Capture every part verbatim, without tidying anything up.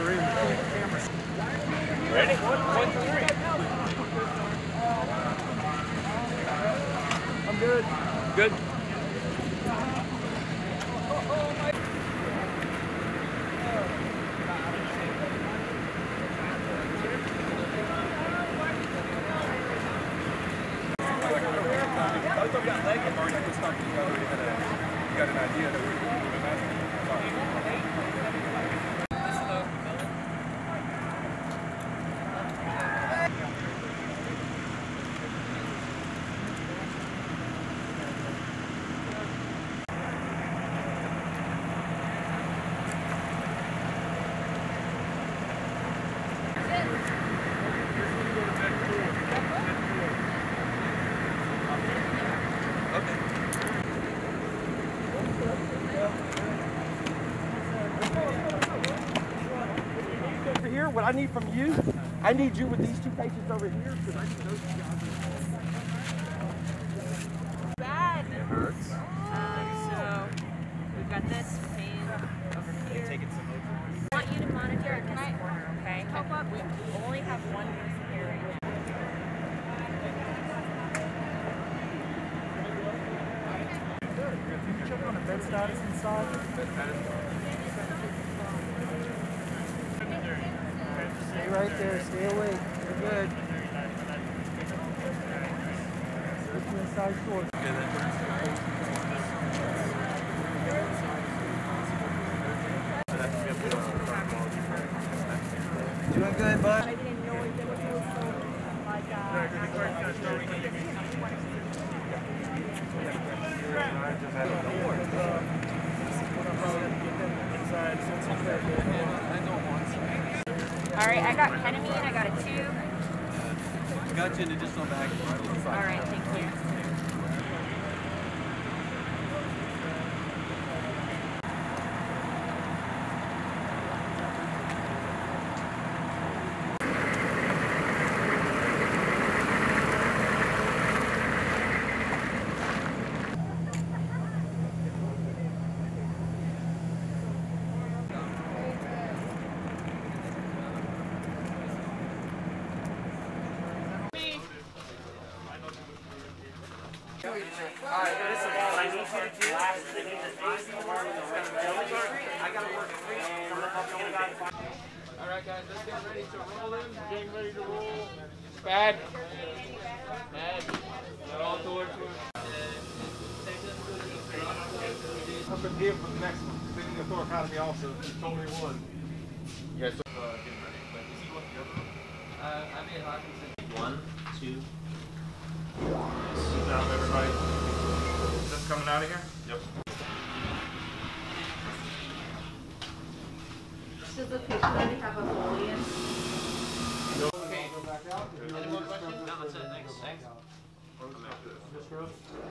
Ready? One, one, two, three. I'm good. Good. You got an idea that we're moving on? Here, what I need from you, I need you with these two patients over here because I need those two guys. Bad. It hurts. Um, so we've got this pain over here. Take it some over. I want you to monitor in this corner, okay? Help up. We only have one person here right now. Can you check on the bed status inside? Bed status. Stay right there, stay awake. You're good. Look to inside short. Doing good, bud? I didn't know there was no phone. Like, uh, all right, I got ketamine, I got a tube. Got you an additional bag. All right, thank you. Alright, this is what I need you to do. Last thing is the face department. I gotta work three. Alright guys, let's get ready to roll in. Getting ready to roll. Bad. Bad. Not all towards one. Up in here for the next one. Thinking of thoracotomy also. You told me one. You guys uh, getting ready. But is he going the other one? Uh, I'm in Hawkinson. One, two. Sit down, everybody. Is this coming out of here? Yep. Does the patient already have a Foley in? No. Okay. Go back out. Any more questions? No, that's it. Thanks. Thanks. This girl?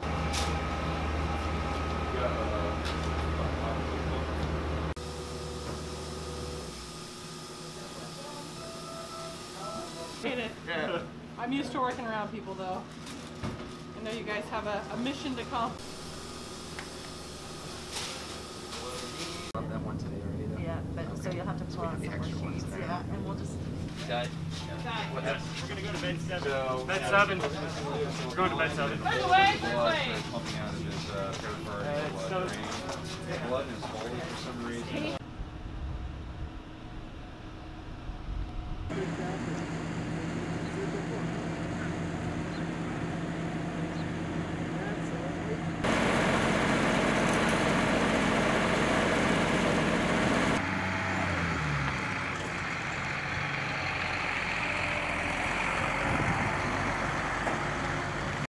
Yeah. I'm used to working around people, though. I know you guys have a, a mission to accomplish. Love that one today already, though. Yeah, but okay. So you'll have to pull out some more sheets. Yeah, and we'll just. Got it. We're going to go to bed seven. So, bed seven. We're going to bed seven. By the way, by the way. Pumping out of his uh, peripheral blood. Blood is holy for some reason.